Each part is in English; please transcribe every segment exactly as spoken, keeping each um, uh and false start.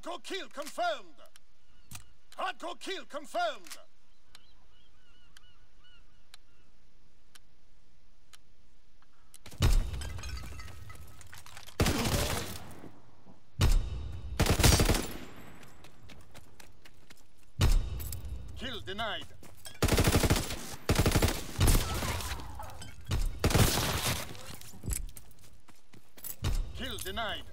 Hardcore kill confirmed! Hardcore kill confirmed! Kill denied. Kill denied.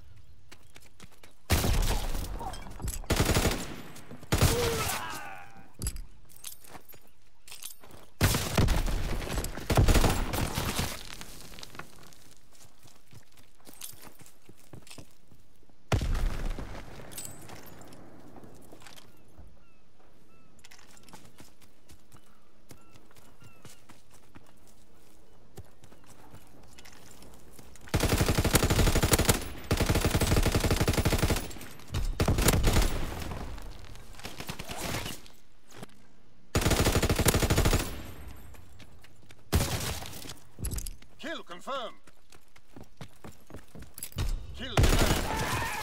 Kill confirmed. Kill denied.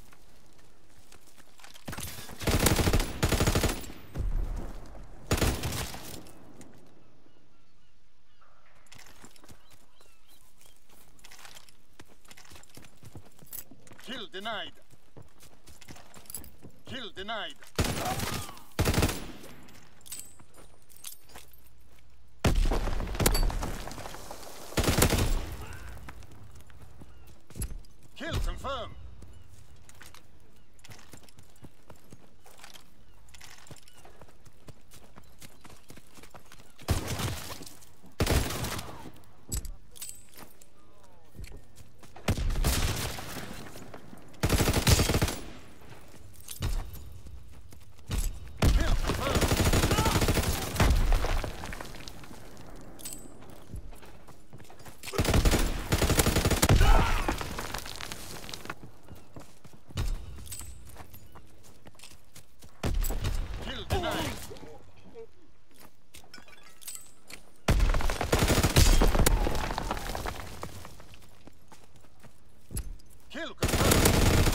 Kill denied. Kill denied. Kill confirmed. Kill confirmed.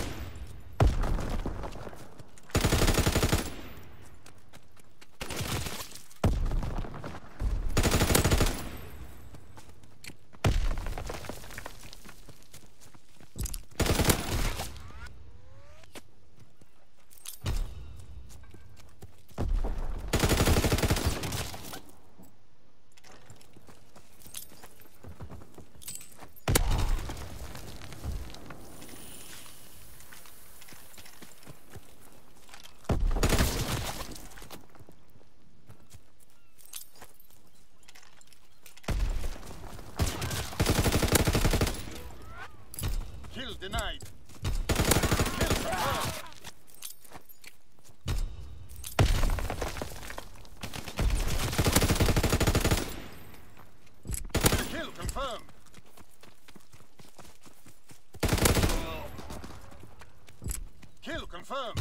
Kill denied. Kill confirmed. Kill confirmed. Kill confirmed.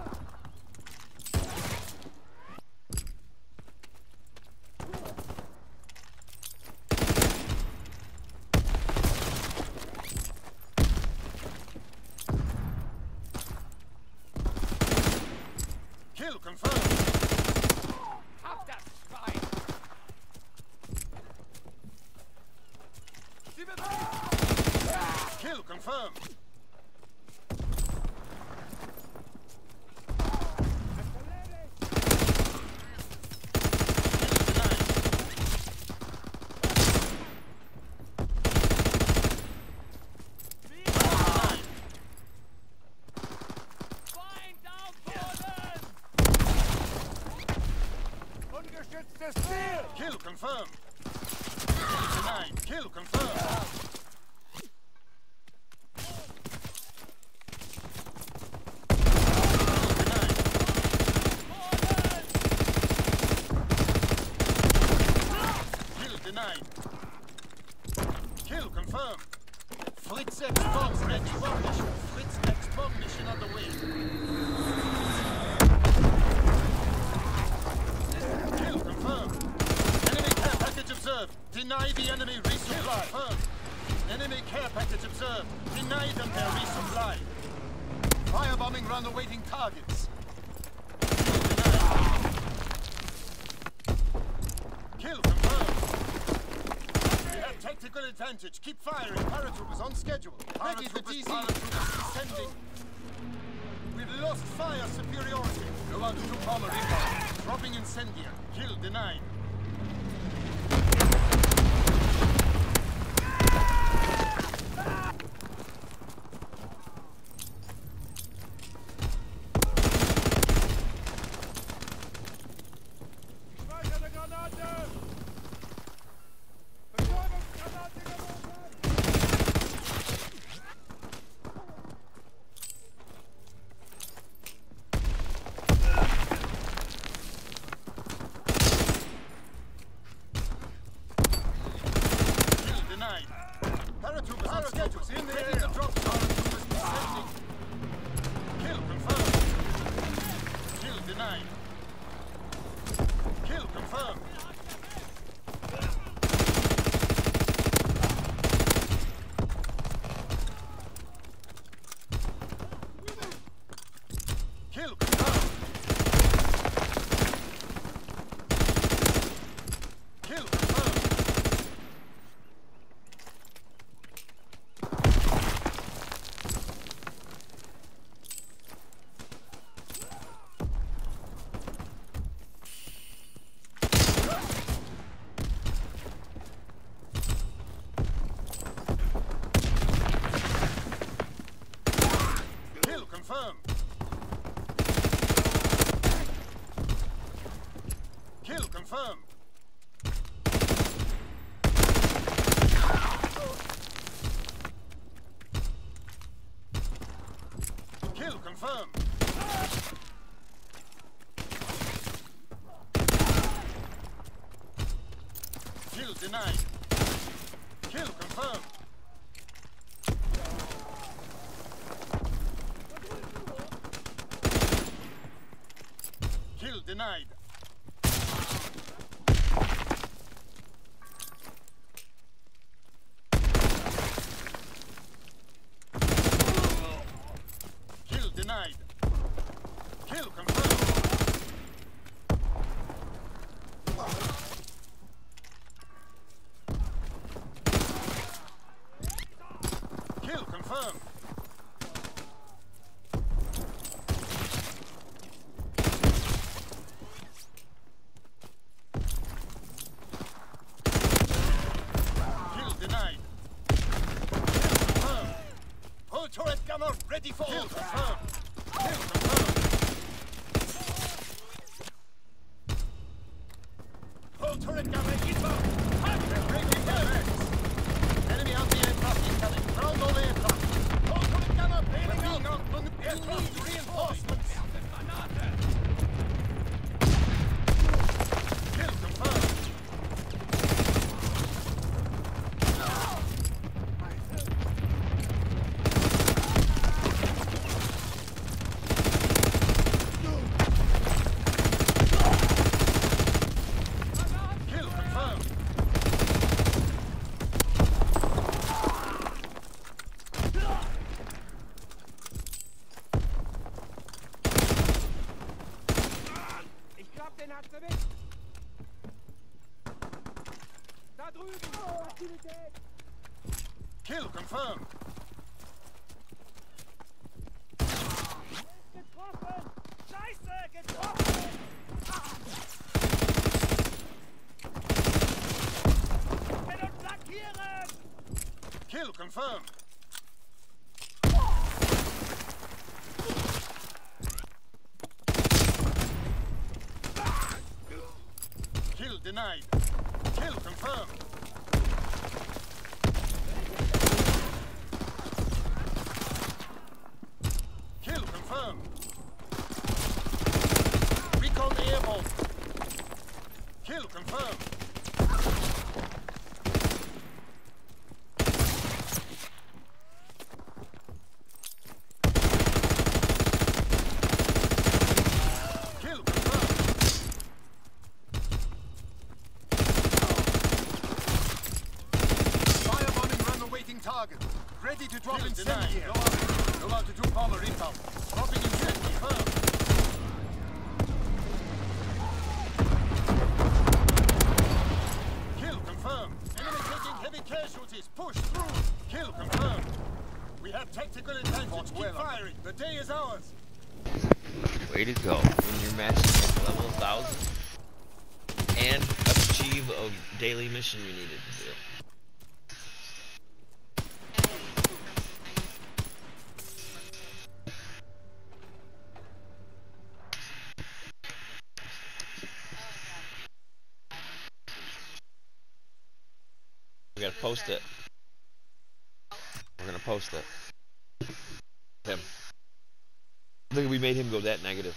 Kill confirmed. Hab das Schwein! Kill confirmed. Ungeschütztes Ziel! Kill confirmed. Kill denied. Kill confirmed. Incoming run awaiting targets. Kill confirmed. We have tactical advantage. Keep firing. Paratroopers on schedule. Ready for D C. Paratroopers descending. We've lost fire superiority. No other troop armor inbound. Dropping incendiary. Kill denied. Paratroopers on schedule. In the air. Drop paratroopers descending. Kill confirmed. Kill denied. Kill confirmed. Kill confirmed. Kill confirmed. Confirmed. Kill confirmed. Kill confirmed. Kill denied. Kill confirmed. Kill denied. Kill denied. Kill confirmed. Kill confirmed. Denied. Kill confirmed. Hull turret gunner ready for kill confirmed. Kill confirmed. Hull turret gunner inbound. They're breaking their backs. Enemy anti-aircraft incoming. Ground all aircraft. Hull turret gunner bailing out. Aircraft reinforcements. Kill confirmed. Den hast du weg! Da drüben! Aktivität! Kill confirmed! Getroffen! Scheiße! Getroffen! Wenn und flankieren! Kill confirmed! Kill denied. Kill confirmed. Kill confirmed. Recon airborne. Kill confirmed. Kill confirmed. The day is ours. Way to go. When you're matching at level one thousand and achieve a daily mission you needed to do. We gotta post it. We're gonna post it. Him. Look, we made him go that negative.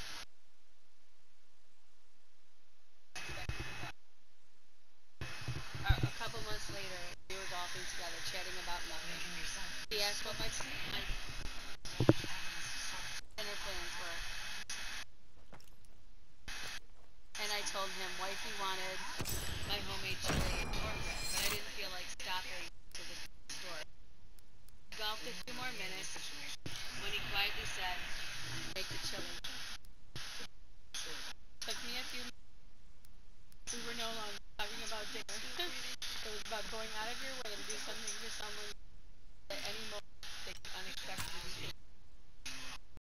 Uh, a couple months later, we were golfing together, chatting about nothing. He asked what my, my dinner plans were. And I told him wifey wanted my homemade chili and cornbread, but I didn't feel like stopping to the store. We golfed a few more minutes when he quietly said, "Make the chili."